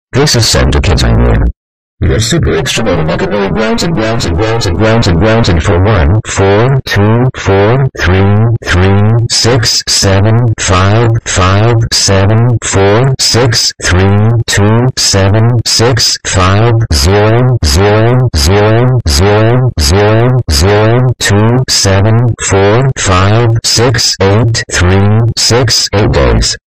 This is sent to Kidzania. You're super extra monomonomono grounds and grounds and grounds and grounds and grounds and for 1, 4, 2, 4, 3, 3, 6, 7, 5, 5, 7, 4, 6, 3, 2, 7, 6, 5, 0, 0, 0, 0, 0, 0, 2, 7, 4, 5, 6, 8, 3, 6, 8 days.